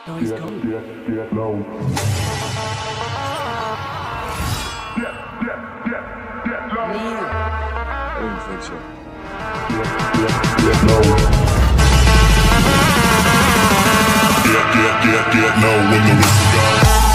No, he's gone. No. I don't think so. No. No when the whistle goes.